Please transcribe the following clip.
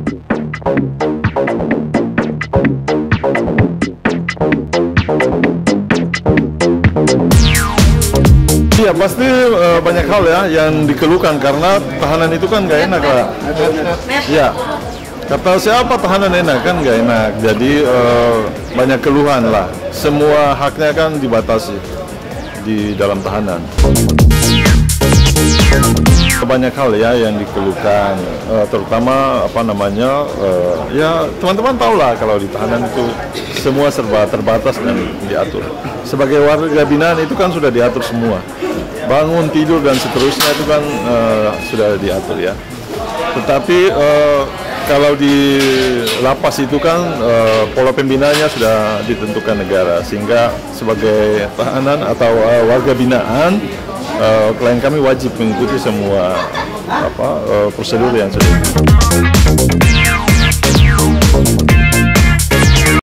Iya, pasti banyak hal ya yang dikeluhkan karena tahanan itu kan nggak enak lah. Ya, kata siapa tahanan enak kan nggak enak. Jadi banyak keluhan lah. Semua haknya kan dibatasi di dalam tahanan. Banyak hal ya yang dikeluhkan, terutama ya teman-teman tahu lah kalau di tahanan itu semua serba terbatas dan diatur. Sebagai warga binaan itu kan sudah diatur semua, bangun, tidur dan seterusnya itu kan sudah diatur ya. Tetapi kalau di lapas itu kan pola pembinaannya sudah ditentukan negara, sehingga sebagai tahanan atau warga binaan klien kami wajib mengikuti semua prosedur yang sudah.